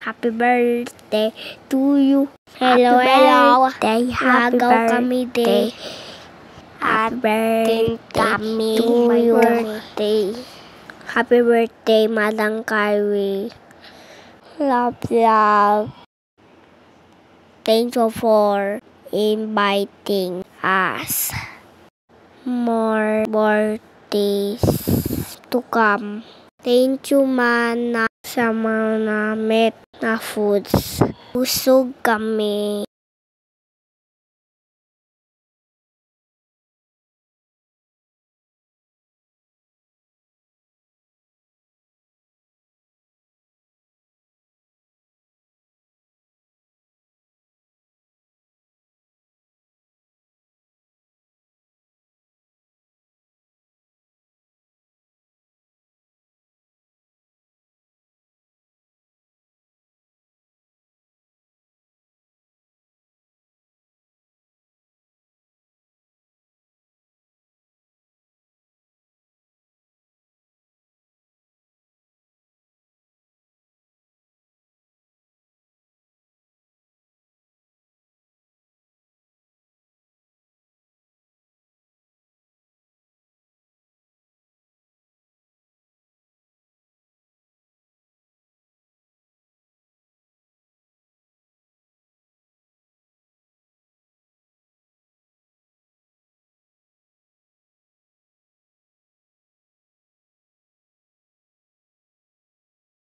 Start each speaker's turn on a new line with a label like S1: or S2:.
S1: Happy birthday to you.
S2: Hello, hello.
S1: Happy birthday. Happy birthday to you. Happy birthday, Madam Carrie. Love, love. Thank you for inviting us. More birthdays to come. Thank you, Mana, sa mga namit na foods. Busog kami.